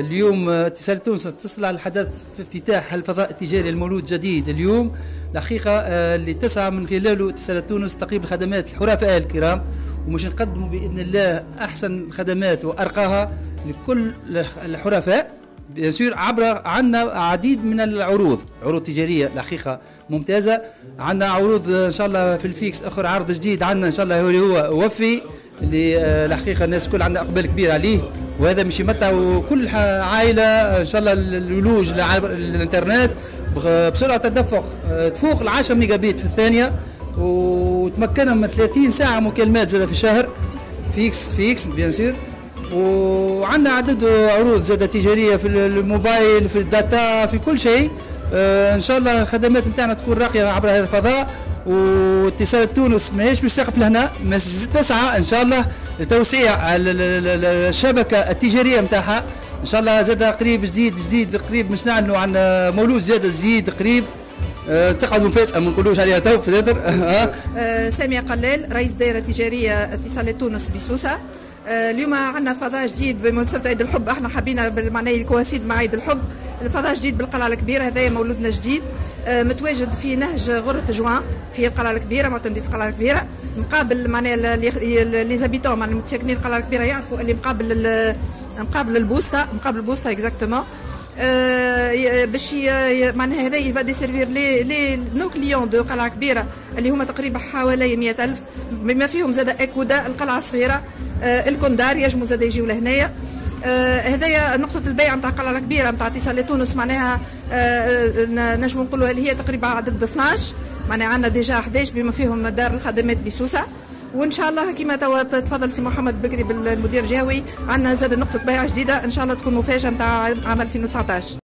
اليوم اتصال تونس تتصل على الحدث في افتتاح الفضاء التجاري المولود الجديد اليوم الحقيقة اللي تسعى من خلاله اتصال تونس تقريب الخدمات الحرفاء الكرام، ومش نقدموا بإذن الله أحسن الخدمات وأرقاها لكل الحرفاء بيسير عبر عنا عديد من العروض، عروض تجارية الحقيقة ممتازة. عندنا عروض إن شاء الله في الفيكس، آخر عرض جديد عندنا إن شاء الله هو وفي اللي الحقيقة الناس كل عندها إقبال كبير عليه، وهذا مش يمتع وكل عائلة إن شاء الله الولوج للإنترنت بسرعة تدفق تفوق 10 ميجا بيت في الثانية، وتمكنهم من 30 ساعة مكالمات زادة في الشهر فيكس بيان سور. وعندنا عدد عروض زادة تجارية في الموبايل، في الداتا، في كل شيء. ان شاء الله الخدمات نتاعنا تكون راقية عبر هذا الفضاء. واتصال تونس ماهيش باش تقف لهنا، مش تسعى ان شاء الله لتوسيع الشبكة التجارية نتاعها ان شاء الله. زاد قريب جديد قريب مش نعلنوا عن مولود زاد جديد قريب، تقعدوا مفاجأة ما نقولوش عليها تو في الهدر. سامية قلال رئيس دائرة تجارية اتصالات تونس بسوسة. اليوم عندنا فضاء جديد بمناسبة عيد الحب، احنا حبينا بالمعنى الكواسيد مع عيد الحب. الفضاء جديد بالقلعة الكبيرة، هذايا مولودنا جديد متواجد في نهج غرة جوان في القلعة الكبيرة، معتمدية القلعة الكبيرة، مقابل معناها لي زابيتون معناها المتساكنين القلعة الكبيرة يعرفوا اللي مقابل البوسطة اكزاكتومون. باش معناها هذا يبدا ديسيرفير لي نو كليون دو قلعه كبيره اللي هما تقريبا حوالي 100,000، بما فيهم زاد اكودا القلعه الصغيره الكوندار يجموا زاد يجيو لهنايا. هذايا نقطه البيع نتاع القلعه الكبيره نتاع اتصالات تونس، معناها نجموا نقولوا اللي هي تقريبا عدد 12، معناها عندنا ديجا 11 بما فيهم دار الخدمات بسوسه. وان شاء الله كما تفضل سي محمد بكري بالمدير الجهوي، عندنا زاد نقطه بيع جديده ان شاء الله تكون مفاجاه نتاع عام 2019.